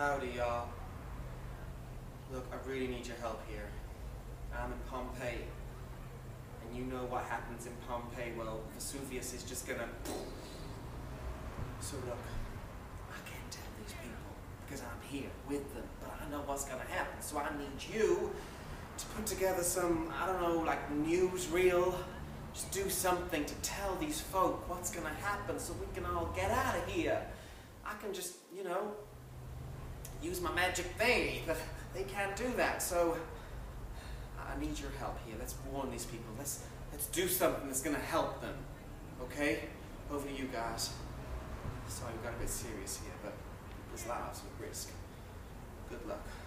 Howdy, y'all. Look, I really need your help here. I'm in Pompeii, and you know what happens in Pompeii. Well, Vesuvius is just gonna... So look, I can't tell these people because I'm here with them, but I know what's gonna happen, so I need you to put together some, I don't know, like newsreel. Just do something to tell these folk what's gonna happen so we can all get out of here. I can just, you know, use my magic thingy, but they can't do that, so I need your help here. Let's warn these people. Let's do something that's gonna help them. Okay? Over to you guys. Sorry, we got a bit serious here, but there's lives at risk. Good luck.